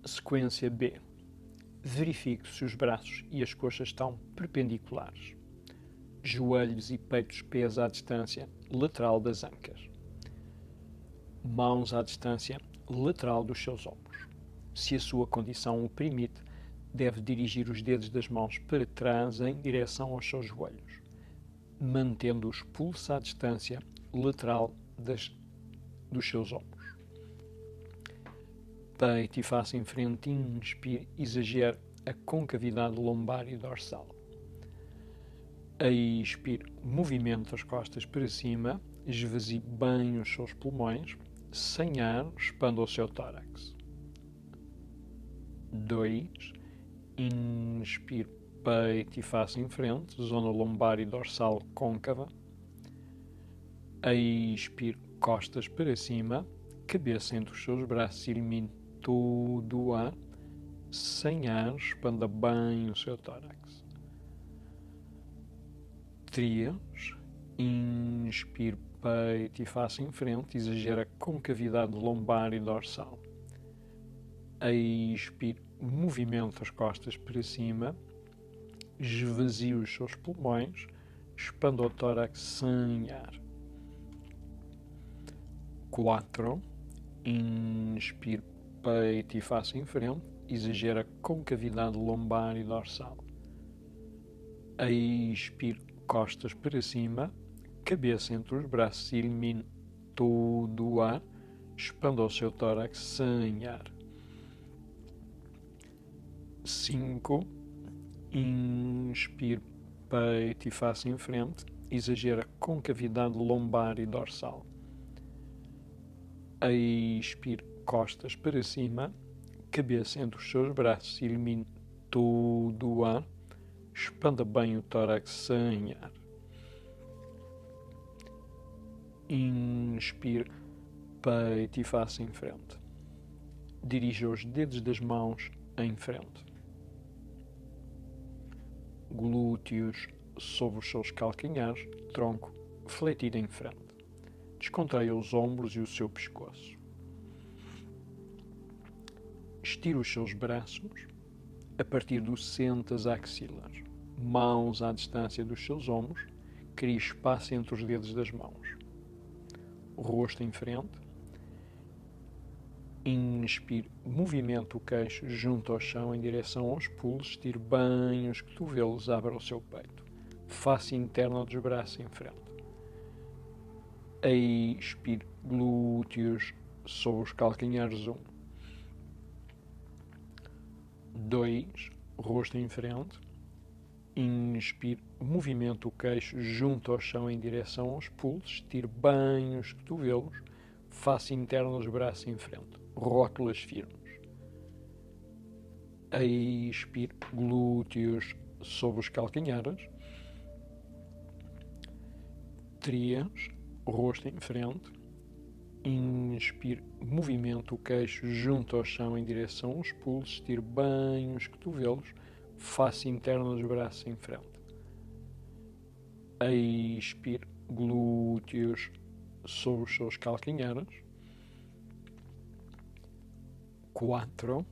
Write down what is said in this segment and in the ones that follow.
Sequência B. Verifique se os braços e as coxas estão perpendiculares. Joelhos e peitos pés à distância lateral das ancas. Mãos à distância lateral dos seus ombros. Se a sua condição o permite, deve dirigir os dedos das mãos para trás em direção aos seus joelhos, mantendo os pulsos à distância lateral dos seus ombros. Peito e face em frente, inspire, exagere a concavidade lombar e dorsal. Expire, movimenta as costas para cima, esvazie bem os seus pulmões, sem ar, expanda o seu tórax. 2. Inspire, peito e face em frente, zona lombar e dorsal côncava. Expire, costas para cima, cabeça entre os seus braços, elimine todo o ar, sem ar, expanda bem o seu tórax. 3. Inspire, peito e face em frente, exagera a concavidade lombar e dorsal. Expire, movimenta as costas para cima, esvazie os seus pulmões, expanda o tórax sem ar. 4. Inspire, peito e face em frente, exagera a concavidade lombar e dorsal. Expire, costas para cima, cabeça entre os braços, elimine todo o ar, expanda o seu tórax sem ar. 5. Inspire, peito e face em frente, exagera a concavidade lombar e dorsal. Expire, costas para cima, cabeça entre os seus braços, elimine todo o ar, expanda bem o tórax sem ar. Inspire, peito e face em frente. Dirija os dedos das mãos em frente. Glúteos sobre os seus calcanhares, tronco fletido em frente. Descontraia os ombros e o seu pescoço. Estire os seus braços a partir do centro das axilas. Mãos à distância dos seus ombros. Crie espaço entre os dedos das mãos. Rosto em frente. Inspire, movimenta o queixo junto ao chão em direção aos pulos. Estire bem os cotovelos, abra o seu peito. Face interna dos braços em frente. Expire, glúteos sobre os calcanhares. 1. 2. Rosto em frente. Inspire, movimenta o queixo junto ao chão em direção aos pulsos. Estire bem os cotovelos. Face interna dos braços em frente. Rótulas firmes. Expire, glúteos sobre os calcanhares. 3. Rosto em frente. Inspire, movimenta o queixo junto ao chão em direção aos pulsos. Estire bem os cotovelos. Face interna dos braços em frente. Expire, glúteos sobre os seus calcanhares. 4.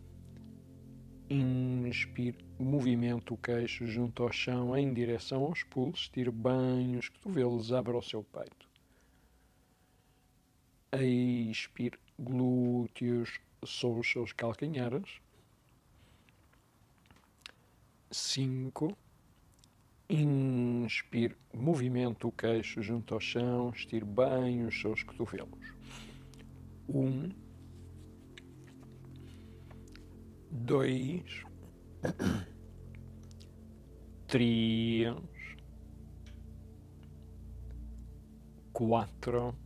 Inspire, movimenta o queixo junto ao chão em direção aos pulsos. Estire bem os cotovelos, abra o seu peito. Expire, glúteos sobre os seus calcanhares. 5. Inspire, movimenta o queixo junto ao chão, estire bem os seus cotovelos. 1. 2. 3. 4.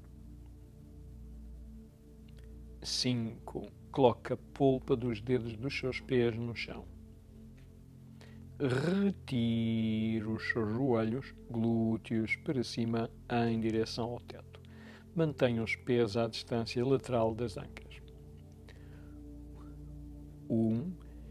5. Coloque a polpa dos dedos dos seus pés no chão. Retire os seus joelhos, glúteos para cima em direção ao teto. Mantenha os pés à distância lateral das ancas. 1.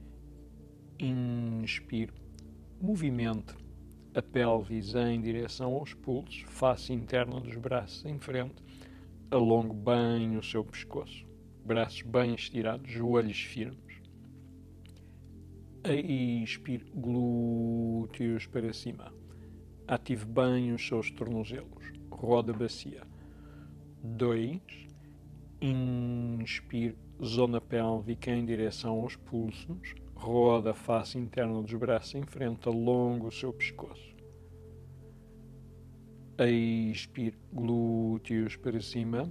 Inspire. Movimente a pelvis em direção aos pulsos, face interna dos braços em frente. Alongue bem o seu pescoço. braços bem estirados, joelhos firmes. Expire, glúteos para cima. Ative bem os seus tornozelos. Roda a bacia. 2. Inspire, zona pélvica em direção aos pulsos. Roda a face interna dos braços em frente, alonga o seu pescoço. Expire, glúteos para cima.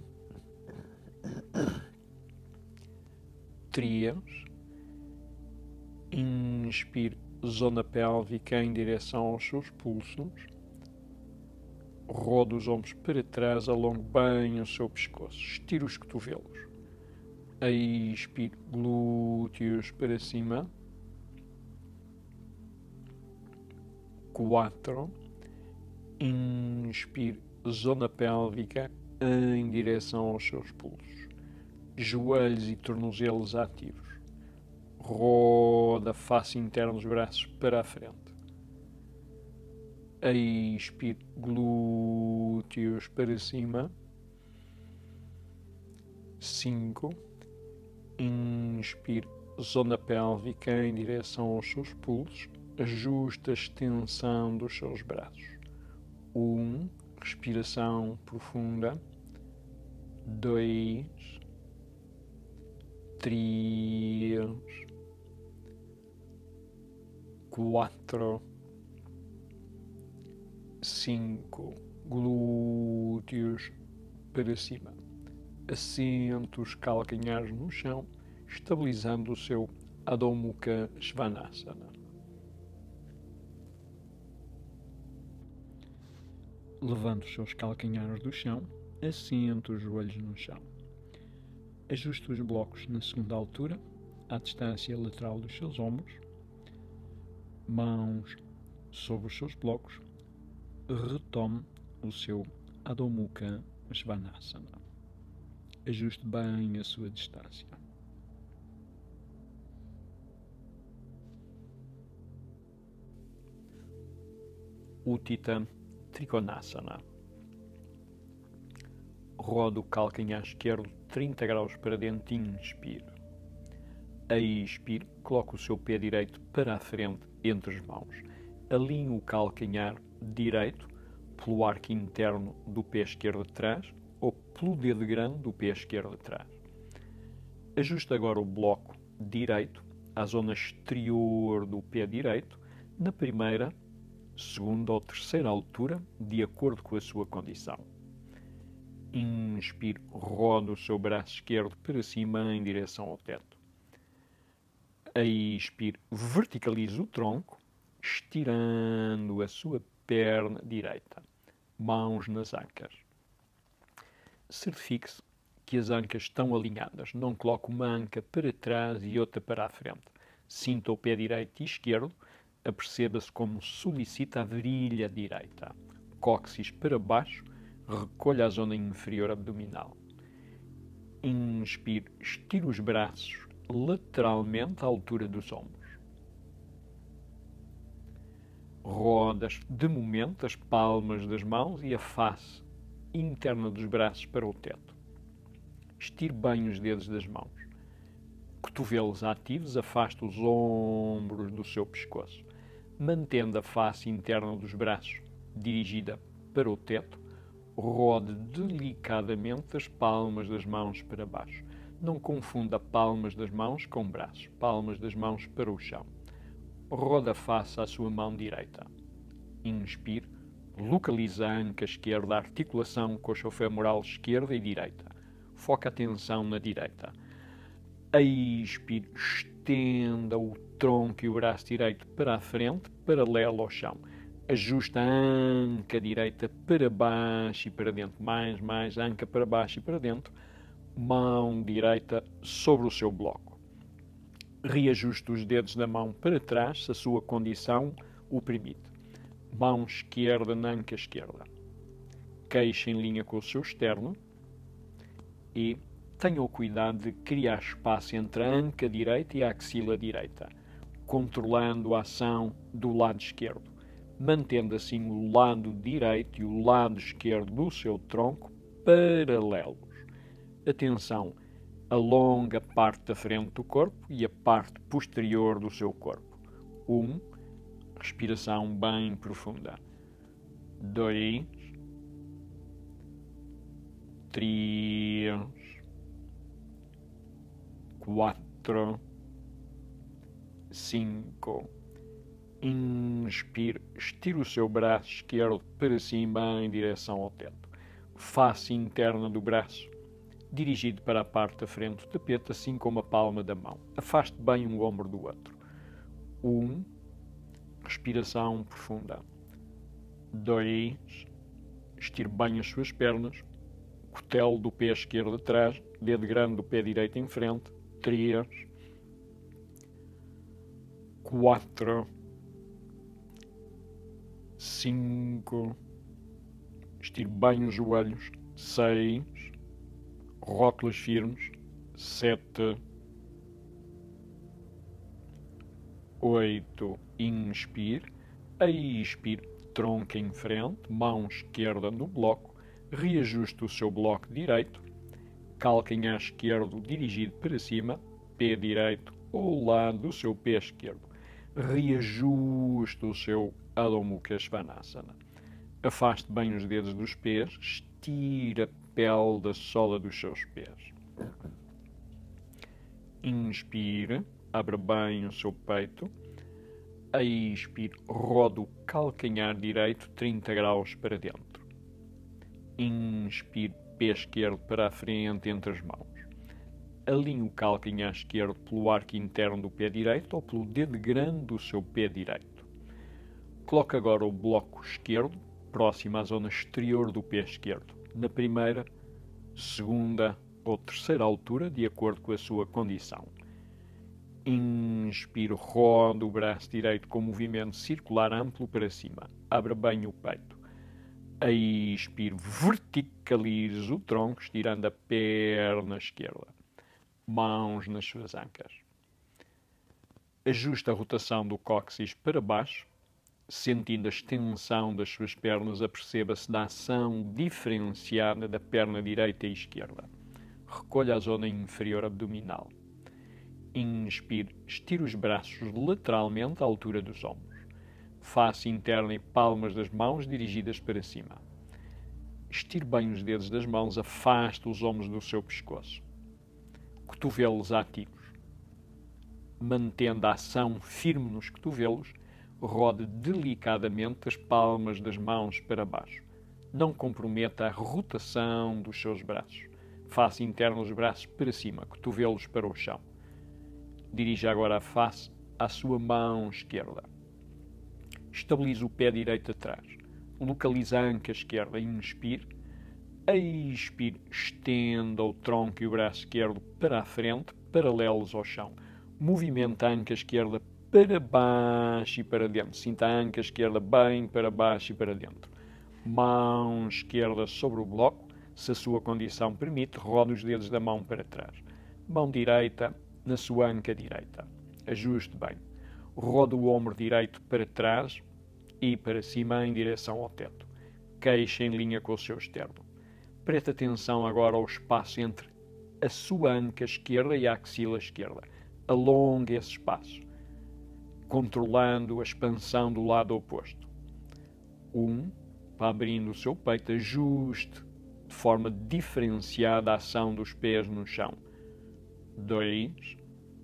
3. Inspire, zona pélvica em direção aos seus pulsos. Roda os ombros para trás, alongue bem o seu pescoço. Estire os cotovelos. Expire, glúteos para cima. 4. Inspire, zona pélvica em direção aos seus pulsos. Joelhos e tornozelos ativos. Roda a face interna dos braços para a frente. Expire, glúteos para cima. 5. Inspire, zona pélvica em direção aos seus pulsos. Ajuste a extensão dos seus braços. 1. Respiração profunda. 2. 3. 4. 5. Glúteos para cima. Assente os calcanhares no chão, estabilizando o seu Adho Mukha Svanasana. Levante os seus calcanhares do chão, assente os joelhos no chão. Ajuste os blocos na segunda altura, à distância lateral dos seus ombros. Mãos sobre os seus blocos. Retome o seu Adho Mukha Svanasana. Ajuste bem a sua distância. Utthita Trikonasana. Roda o calcanhar esquerdo 30 graus para dentro e inspire. Expire, coloque o seu pé direito para a frente entre as mãos. Alinhe o calcanhar direito pelo arco interno do pé esquerdo atrás ou pelo dedo grande do pé esquerdo atrás. Ajuste agora o bloco direito à zona exterior do pé direito, na primeira, segunda ou terceira altura, de acordo com a sua condição. Inspire, roda o seu braço esquerdo para cima em direção ao teto. Expire, verticalize o tronco, estirando a sua perna direita. Mãos nas ancas. Certifique-se que as ancas estão alinhadas. Não coloque uma anca para trás e outra para a frente. Sinta o pé direito e esquerdo. Aperceba-se como solicita a virilha direita. Cóccix para baixo. Recolha a zona inferior abdominal. Inspire, estire os braços lateralmente à altura dos ombros. Rodas de momento as palmas das mãos e a face interna dos braços para o teto. Estire bem os dedos das mãos. Cotovelos ativos, afaste os ombros do seu pescoço. Mantendo a face interna dos braços dirigida para o teto, rode delicadamente as palmas das mãos para baixo. Não confunda palmas das mãos com braços. Palmas das mãos para o chão. Roda a face à sua mão direita. Inspire. Localiza a anca esquerda, a articulação coxofemoral esquerda e direita. Foca a atenção na direita. Expire. Estenda o tronco e o braço direito para a frente, paralelo ao chão. Ajusta a anca direita para baixo e para dentro. Mais, anca para baixo e para dentro. Mão direita sobre o seu bloco. Reajuste os dedos da mão para trás, se a sua condição o permite. Mão esquerda na anca esquerda. Queixo em linha com o seu externo. E tenha o cuidado de criar espaço entre a anca direita e a axila direita, controlando a ação do lado esquerdo, mantendo assim o lado direito e o lado esquerdo do seu tronco paralelos. Atenção, Alonga a parte da frente do corpo e a parte posterior do seu corpo. 1. Respiração bem profunda. 2. 3. 4. 5. Inspire, estire o seu braço esquerdo para cima em direção ao teto. Face interna do braço dirigido para a parte da frente do tapete, assim como a palma da mão. Afaste bem um ombro do outro. 1. Respiração profunda. 2. Estire bem as suas pernas. Cutelo do pé esquerdo atrás, dedo grande do pé direito em frente. 3. 4. 5. Estire bem os joelhos. 6. Rótulas firmes. 7. 8. Inspire. Expire. Tronco em frente. Mão esquerda no bloco. Reajuste o seu bloco direito. Calcanhar esquerdo dirigido para cima. Pé direito ao lado do seu pé esquerdo. Reajuste o seu Adho Mukha Svanasana. Afaste bem os dedos dos pés. Estire a pele da sola dos seus pés. Inspire, abra bem o seu peito. Expire, roda o calcanhar direito 30 graus para dentro. Inspire, pé esquerdo para a frente entre as mãos. Alinhe o calcanhar esquerdo pelo arco interno do pé direito ou pelo dedo grande do seu pé direito. Coloque agora o bloco esquerdo próximo à zona exterior do pé esquerdo, na primeira, segunda ou terceira altura, de acordo com a sua condição. Inspire, roda o braço direito com movimento circular amplo para cima. Abra bem o peito. Expire, verticalize o tronco, estirando a perna esquerda. Mãos nas suas ancas. Ajuste a rotação do cóccix para baixo. Sentindo a extensão das suas pernas, aperceba-se da ação diferenciada da perna direita e esquerda. Recolha a zona inferior abdominal. Inspire, estire os braços lateralmente à altura dos ombros. Face interna e palmas das mãos dirigidas para cima. Estire bem os dedos das mãos, afaste os ombros do seu pescoço. Cotovelos ativos. Mantendo a ação firme nos cotovelos, rode delicadamente as palmas das mãos para baixo. Não comprometa a rotação dos seus braços. Face interna os braços para cima, cotovelos para o chão. Dirija agora a face à sua mão esquerda. Estabilize o pé direito atrás. Localize a anca esquerda. Inspire. Expire. Estenda o tronco e o braço esquerdo para a frente, paralelos ao chão. Movimenta a anca esquerda para baixo e para dentro. Sinta a anca esquerda bem para baixo e para dentro. Mão esquerda sobre o bloco. Se a sua condição permite, roda os dedos da mão para trás. Mão direita na sua anca direita. Ajuste bem. Roda o ombro direito para trás e para cima em direção ao teto. Queixa em linha com o seu externo. Preste atenção agora ao espaço entre a sua anca esquerda e a axila esquerda. Alongue esse espaço, controlando a expansão do lado oposto. 1. Para abrindo o seu peito, ajuste de forma diferenciada a ação dos pés no chão. 2.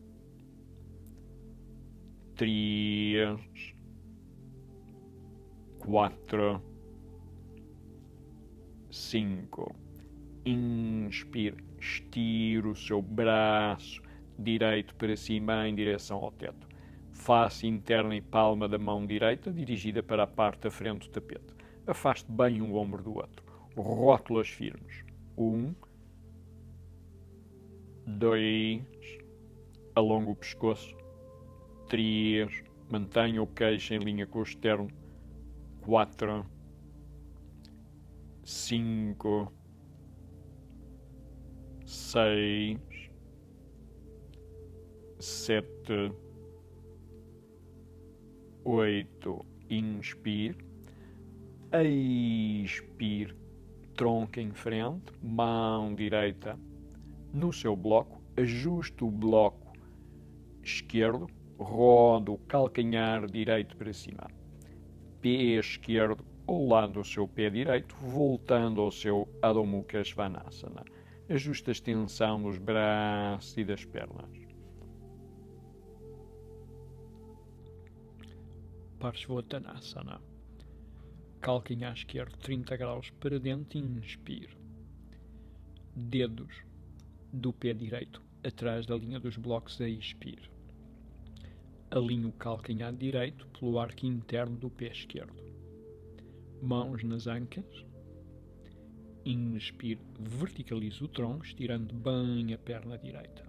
3. 4. 5. Inspire, estire o seu braço direito para cima em direção ao teto. Face interna e palma da mão direita dirigida para a parte da frente do tapete. Afaste bem um ombro do outro. Rótulas firmes. 1. 2. Alonga o pescoço. 3. Mantenha o queixo em linha com o externo. 4. 5. 6. 7. 8. Inspire. Expire. Tronco em frente. Mão direita No seu bloco, ajuste o bloco esquerdo, roda o calcanhar direito para cima. Pé esquerdo ao lado do seu pé direito, voltando ao seu Adho Mukha Svanasana. Ajuste a extensão dos braços e das pernas. Parshvottanasana. Calcanhar esquerdo 30 graus para dentro, inspire. Dedos do pé direito atrás da linha dos blocos, expire. Alinhe o calcanhar direito pelo arco interno do pé esquerdo. Mãos nas ancas. Inspire, verticalize o tronco, estirando bem a perna direita.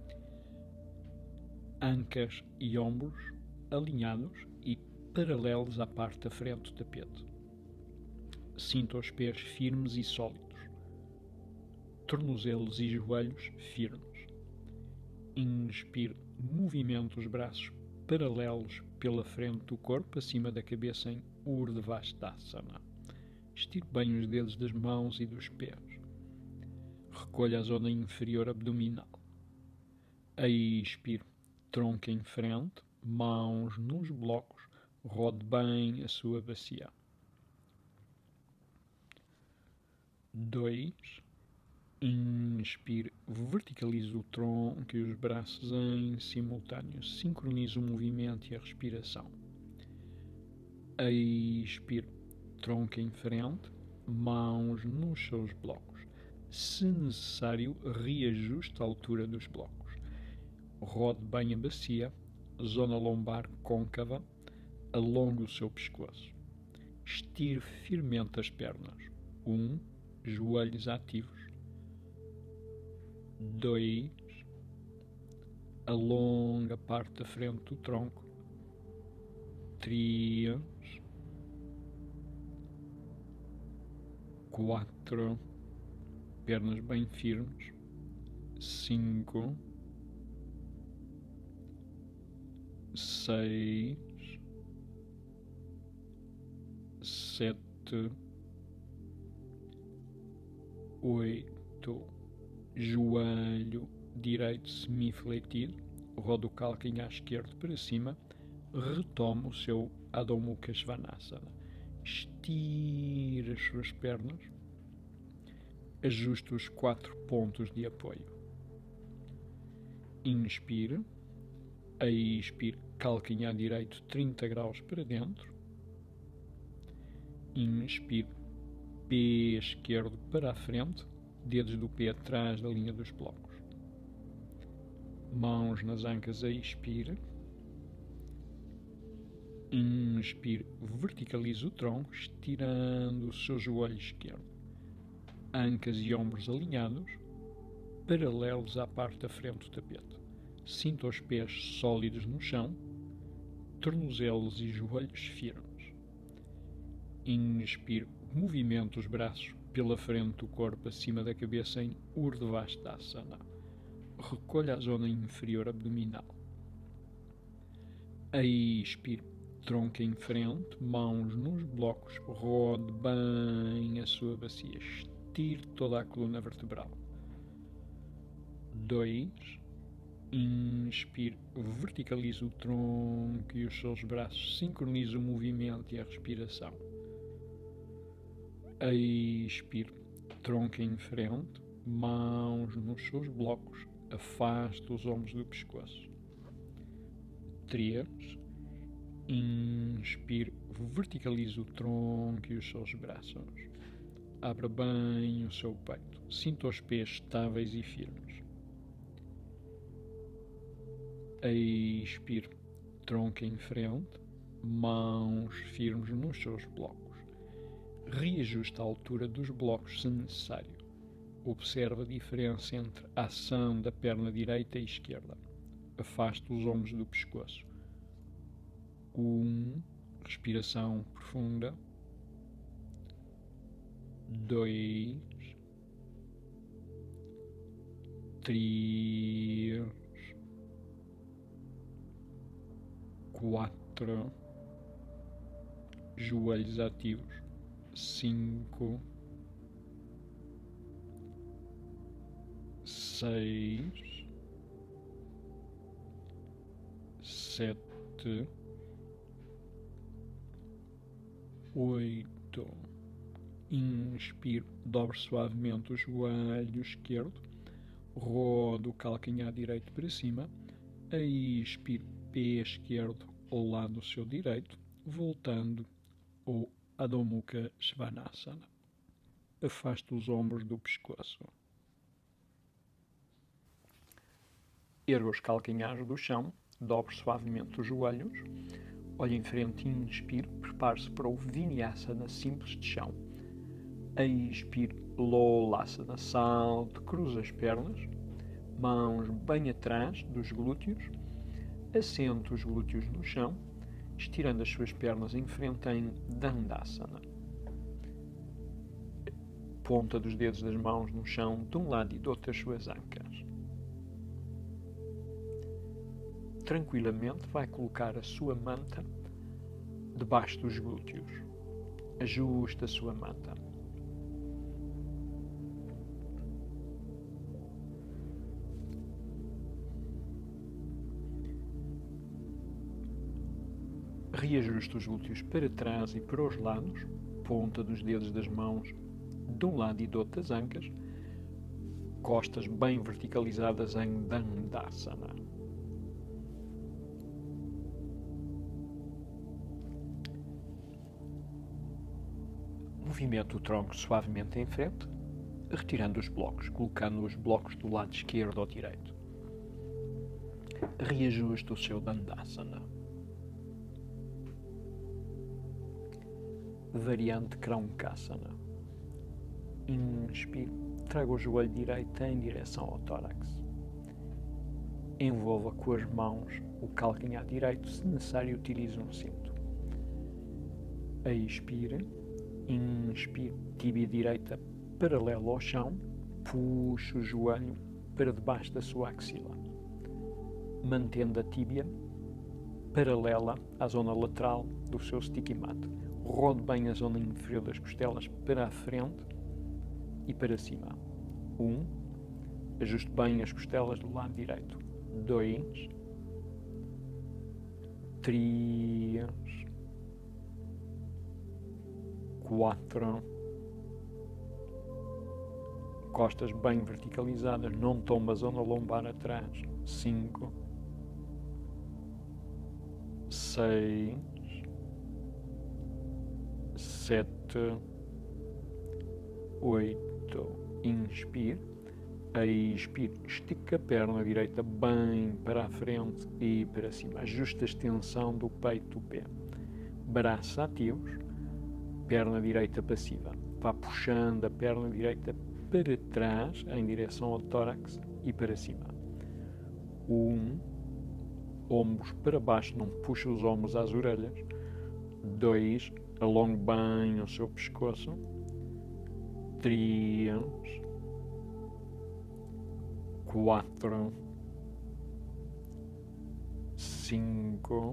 Ancas e ombros alinhados e paralelos à parte da frente do tapete. Sinta os pés firmes e sólidos. Tornozelos e joelhos firmes. Inspire, movimento os braços paralelos pela frente do corpo, acima da cabeça em Urdhvastasana. Estire bem os dedos das mãos e dos pés. Recolha a zona inferior abdominal. Expire, tronco em frente, mãos nos blocos, rode bem a sua bacia. 2. Inspire, verticalize o tronco e os braços em simultâneo. Sincronize o movimento e a respiração. Expire, tronco em frente, mãos nos seus blocos. Se necessário, reajuste a altura dos blocos. Rode bem a bacia, zona lombar côncava, alongue o seu pescoço. Estire firmemente as pernas. 1. Joelhos ativos. 2. Alonga a parte da frente do tronco. 3. 4. Pernas bem firmes. 5. 6. 7. 8. Joelho direito semifletido, roda o calcanhar esquerdo para cima, retoma o seu Adho Mukha Svanasana. Estire as suas pernas, ajuste os 4 pontos de apoio. Inspire, expire, calcanhar direito 30 graus para dentro. Inspire, pé esquerdo para a frente, dedos do pé atrás da linha dos blocos. Mãos nas ancas, expire. Inspire, verticalize o tronco, estirando o seu joelho esquerdo. Ancas e ombros alinhados, paralelos à parte da frente do tapete. Sinta os pés sólidos no chão, tornozelos e joelhos firmes. Inspire, movimento os braços pela frente do corpo, acima da cabeça em Urdhvastasana. Recolha a zona inferior abdominal. Expire, tronco em frente, mãos nos blocos, rode bem a sua bacia. Estire toda a coluna vertebral. 2. Inspire, verticalize o tronco e os seus braços, sincronize o movimento e a respiração. Expire, tronco em frente, mãos nos seus blocos, afaste os ombros do pescoço. 3. Inspire, verticalize o tronco e os seus braços. Abra bem o seu peito. Sinta os pés estáveis e firmes. Expire, tronco em frente, mãos firmes nos seus blocos. Reajuste a altura dos blocos se necessário. Observe a diferença entre a ação da perna direita e esquerda. Afaste os ombros do pescoço. 1. Respiração profunda. 2. 3. 4. Joelhos ativos. 5. 6. 6, 7, 8. Inspiro, dobro suavemente o joelho esquerdo, rodo o calcanhar direito para cima, expiro, pé esquerdo ao lado do seu direito, voltando ao Adho Mukha Svanasana. Afasto os ombros do pescoço. Ergo os calcanhares do chão, dobro suavemente os joelhos, olho em frente e inspiro, prepare-se para o Vinyasana simples de chão. Expiro, Lolasana, salto, cruza as pernas, mãos bem atrás dos glúteos, assento os glúteos no chão, estirando as suas pernas em frente em Dandasana. Ponta dos dedos das mãos no chão de um lado e do outro as suas ancas. Tranquilamente vai colocar a sua manta debaixo dos glúteos. Ajuste a sua manta. Reajuste os glúteos para trás e para os lados, ponta dos dedos das mãos de um lado e do outro das ancas, costas bem verticalizadas em Dandasana. Movimento o tronco suavemente em frente, retirando os blocos, colocando os blocos do lado esquerdo ou direito. Reajuste o seu Dandasana. Variante Kraukasana. Inspire, traga o joelho direito em direção ao tórax. Envolva com as mãos o calcanhar direito, se necessário utilize um cinto. Expire, inspire, tíbia direita paralela ao chão, puxe o joelho para debaixo da sua axila, mantendo a tíbia paralela à zona lateral do seu sticky mat. Rode bem a zona inferior das costelas para a frente e para cima. 1. Ajuste bem as costelas do lado direito. 2. 3. 4. Costas bem verticalizadas, não tomba a zona lombar atrás. 5. 6. 7, 8, inspire, expire, estica a perna direita bem para a frente e para cima, ajuste a extensão do peito do pé, braços ativos, perna direita passiva, vá puxando a perna direita para trás em direção ao tórax e para cima. 1, ombros para baixo, não puxe os ombros às orelhas. 2, alongue bem o seu pescoço. 3, 4, 5,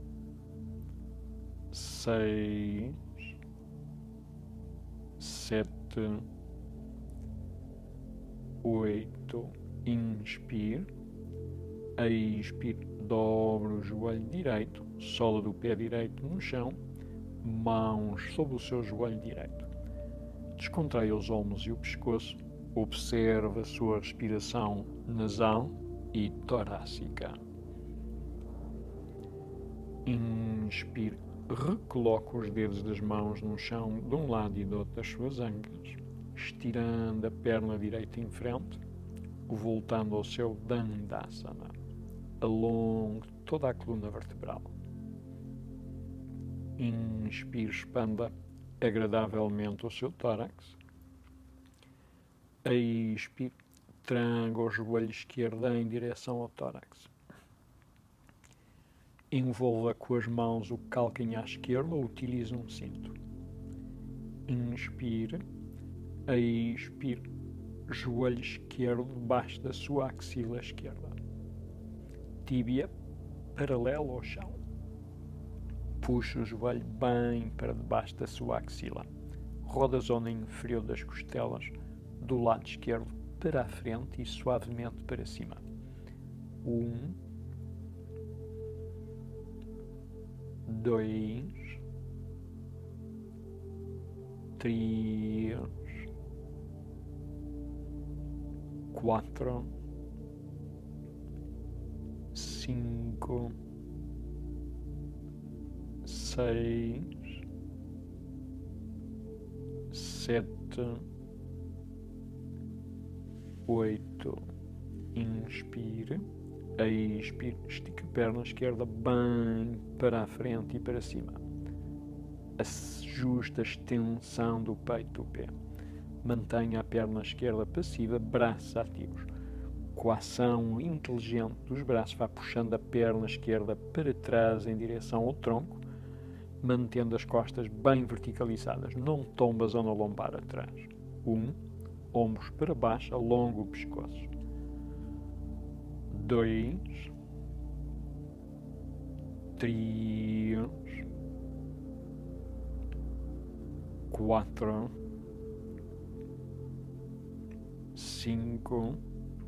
6, 7, 8. Inspire. Expire. Dobre o joelho direito, sola do pé direito no chão, mãos sobre o seu joelho direito. Descontraia os ombros e o pescoço. Observe a sua respiração nasal e torácica. Inspire. Recoloque os dedos das mãos no chão de um lado e do outro das suas ancas, estirando a perna direita em frente, voltando ao seu Dandasana. Alongue toda a coluna vertebral. Inspire, expanda agradavelmente o seu tórax. Expire, traga o joelho esquerdo em direção ao tórax. Envolva com as mãos o calcanhar esquerdo ou utilize um cinto. Inspire, expire, joelho esquerdo debaixo da sua axila esquerda. Tíbia paralela ao chão. Puxe o joelho bem para debaixo da sua axila. Roda a zona inferior das costelas do lado esquerdo para a frente e suavemente para cima. 1, 2, 3, 4, 5, 6, 7, 8. Inspire. Expire. Estique a perna esquerda bem para a frente e para cima. Ajuste a extensão do peito do pé. Mantenha a perna esquerda passiva, braços ativos. Com a ação inteligente dos braços, vá puxando a perna esquerda para trás em direção ao tronco, mantendo as costas bem verticalizadas. Não tombe a zona lombar atrás. 1, ombros para baixo, alonga o pescoço. 2, 3, 4, 5,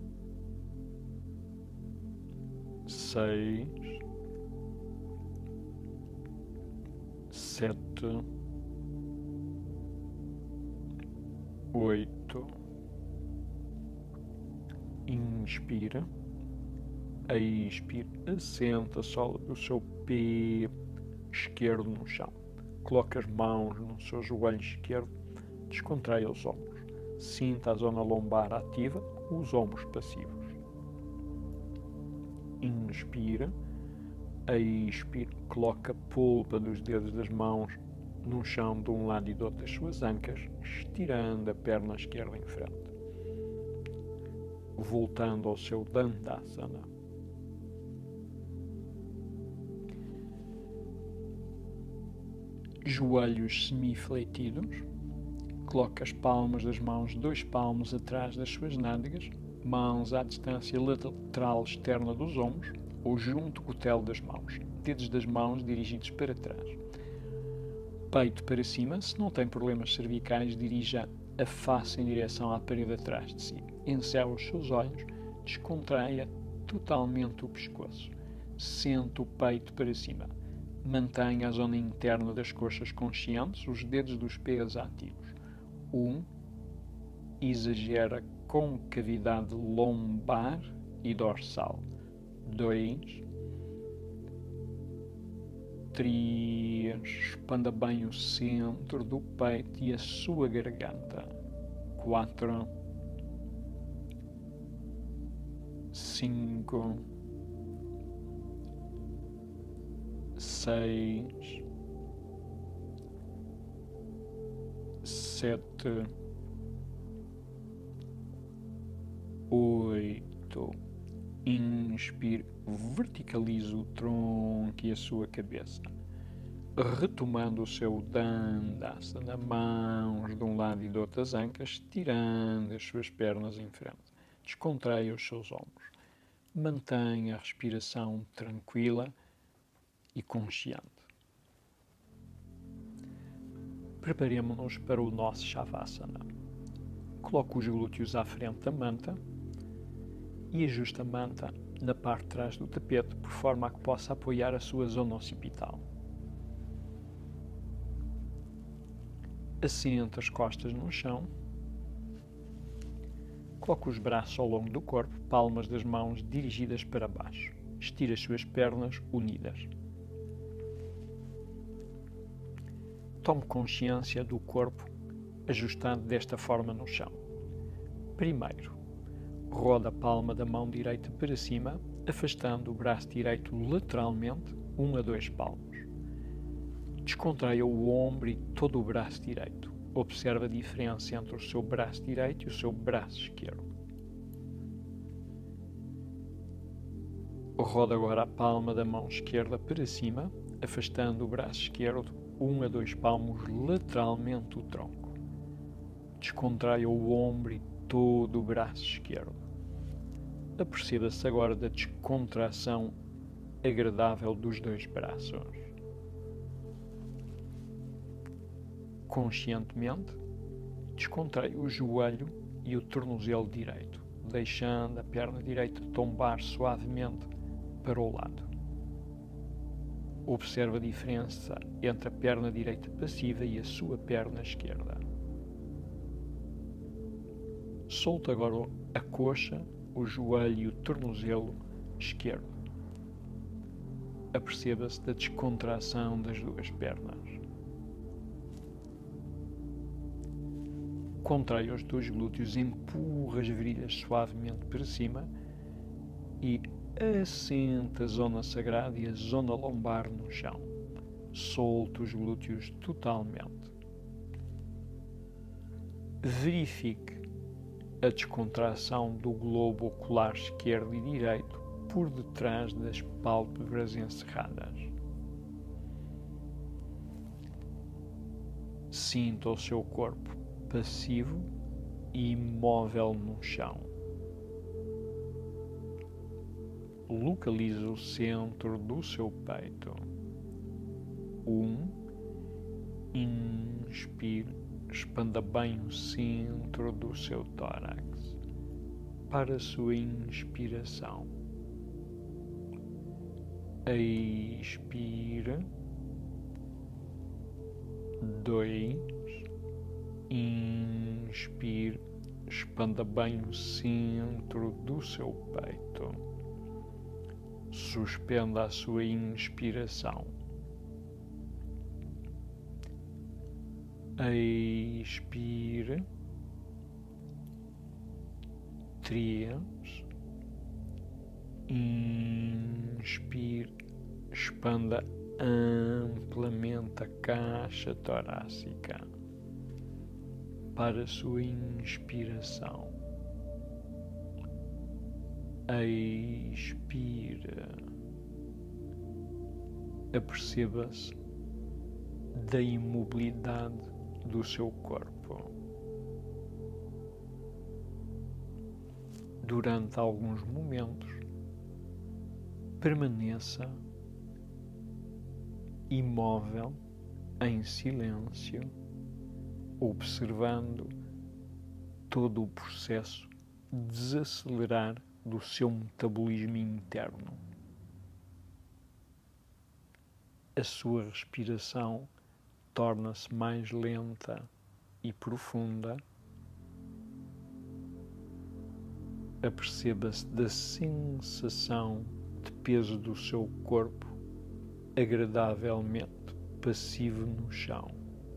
6, 7, 8. Inspira. Expire. Assenta a sola do seu pé esquerdo no chão. Coloque as mãos no seu joelho esquerdo. Descontraia os ombros. Sinta a zona lombar ativa, os ombros passivos. Inspira. Expire. Coloque a polpa dos dedos das mãos no chão de um lado e do outro das suas ancas, estirando a perna esquerda em frente. Voltando ao seu Dandasana. Joelhos semifletidos. Coloque as palmas das mãos 2 palmos atrás das suas nádegas, mãos à distância lateral externa dos ombros ou junto ao cutelo das mãos, dedos das mãos dirigidos para trás. Peito para cima. Se não tem problemas cervicais, dirija a face em direção à parede atrás de si. Encerre os seus olhos, descontraia totalmente o pescoço. Sente o peito para cima. Mantenha a zona interna das coxas conscientes, os dedos dos pés ativos. 1. Exagera concavidade lombar e dorsal. 2. 3. Expanda bem o centro do peito e a sua garganta. 4. 5. 6. 7. 8. Inspire, verticalize o tronco e a sua cabeça, retomando o seu Dandasana, mãos de um lado e do outro das ancas, estirando as suas pernas em frente. Descontraia os seus ombros. Mantenha a respiração tranquila e consciente. Preparemos-nos para o nosso Shavasana. Coloque os glúteos à frente da manta e ajuste a manta na parte de trás do tapete, por forma a que possa apoiar a sua zona occipital. Assente as costas no chão. Coloque os braços ao longo do corpo, palmas das mãos dirigidas para baixo. Estire as suas pernas unidas. Tome consciência do corpo ajustado desta forma no chão. Primeiro, roda a palma da mão direita para cima, afastando o braço direito lateralmente 1 a 2 palmos. Descontraia o ombro e todo o braço direito. Observe a diferença entre o seu braço direito e o seu braço esquerdo. Roda agora a palma da mão esquerda para cima, afastando o braço esquerdo 1 a 2 palmos lateralmente do tronco. Descontraia o ombro e todo o braço esquerdo. Aperceba-se agora da descontração agradável dos 2 braços. Conscientemente, descontraia o joelho e o tornozelo direito, deixando a perna direita tombar suavemente para o lado. Observe a diferença entre a perna direita passiva e a sua perna esquerda. Solte agora a coxa, o joelho e o tornozelo esquerdo. Aperceba-se da descontração das duas pernas. Contrai os dois glúteos, empurra as virilhas suavemente para cima e assenta a zona sagrada e a zona lombar no chão. Solte os glúteos totalmente. Verifique a descontração do globo ocular esquerdo e direito por detrás das pálpebras encerradas. Sinta o seu corpo passivo e imóvel no chão. Localize o centro do seu peito. Inspire, expanda bem o centro do seu tórax para a sua inspiração. Expire. 2. Inspire, expanda bem o centro do seu peito. Suspenda a sua inspiração. Expire. 3. Inspire, expanda amplamente a caixa torácica para a sua inspiração. Expire. Aperceba-se da imobilidade do seu corpo. Durante alguns momentos, permaneça imóvel, em silêncio, observando todo o processo de desacelerar do seu metabolismo interno. A sua respiração torna-se mais lenta e profunda. Aperceba-se da sensação de peso do seu corpo agradavelmente passivo no chão.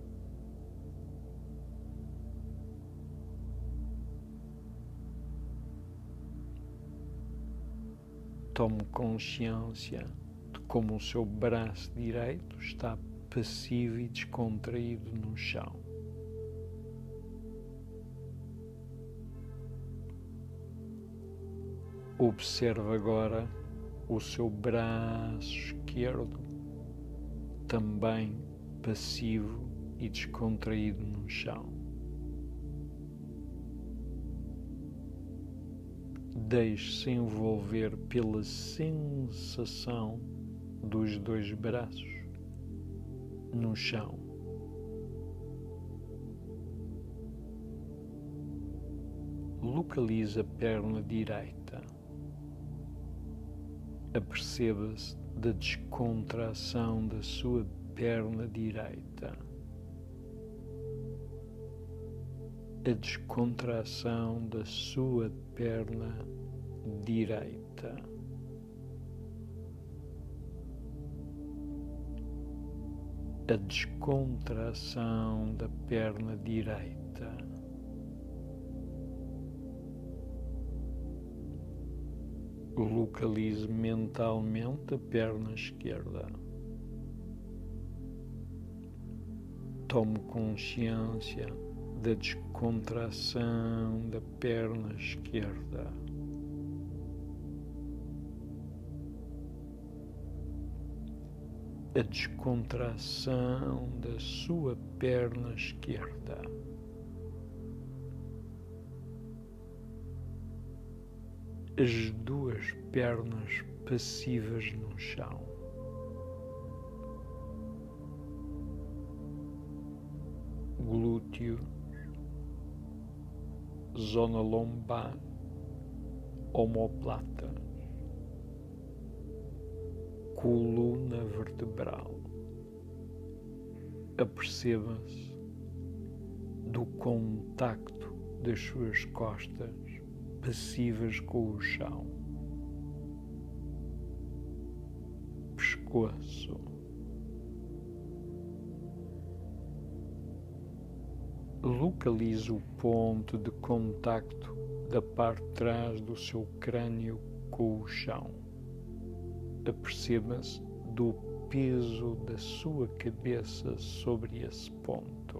Tome consciência de como o seu braço direito está passivo e descontraído no chão. Observe agora o seu braço esquerdo, também passivo e descontraído no chão. Deixe-se envolver pela sensação dos dois braços no chão. Localize a perna direita. Aperceba-se da descontração da sua perna direita. A descontração da sua perna direita. A descontração da perna direita. Localize mentalmente a perna esquerda. Tome consciência da descontração da perna esquerda. A descontração da sua perna esquerda. As duas pernas passivas no chão. Glúteo, zona lombar, omoplata, coluna vertebral. Aperceba-se do contacto das suas costas passivas com o chão, pescoço, localize o ponto de contacto da parte de trás do seu crânio com o chão. Aperceba-se do peso da sua cabeça sobre esse ponto.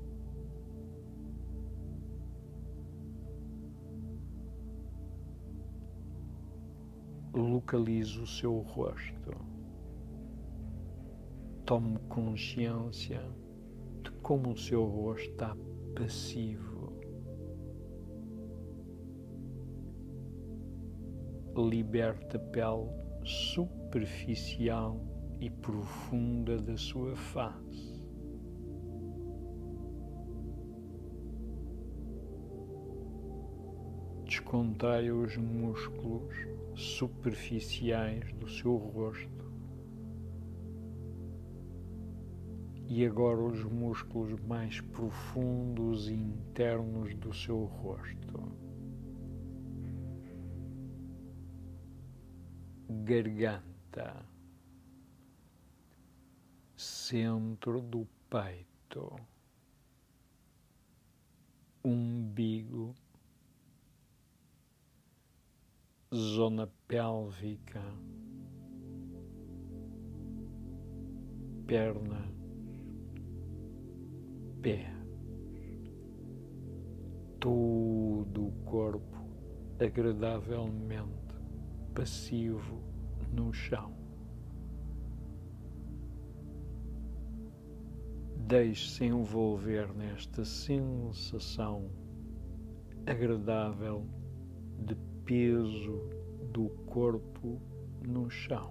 Localize o seu rosto. Tome consciência de como o seu rosto está passivo. Liberte a pele superficial e profunda da sua face. Descontraia os músculos superficiais do seu rosto e agora os músculos mais profundos e internos do seu rosto. Garganta, centro do peito, umbigo, zona pélvica, pernas, pés, todo o corpo agradavelmente passivo no chão. Deixe-se envolver nesta sensação agradável de peso do corpo no chão.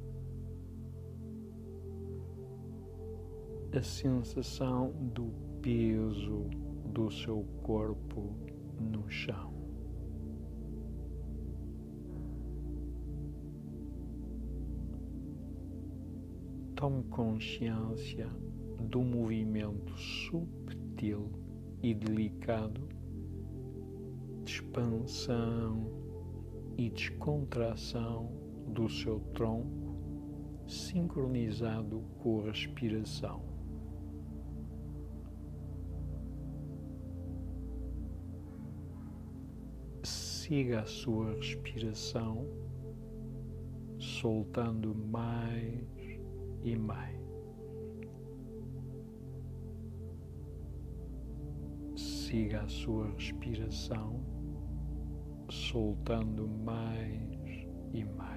A sensação do peso do seu corpo no chão. Tome consciência do movimento subtil e delicado de expansão e descontração do seu tronco, sincronizado com a respiração. Siga a sua respiração, soltando mais e mais. Siga a sua respiração, soltando mais e mais.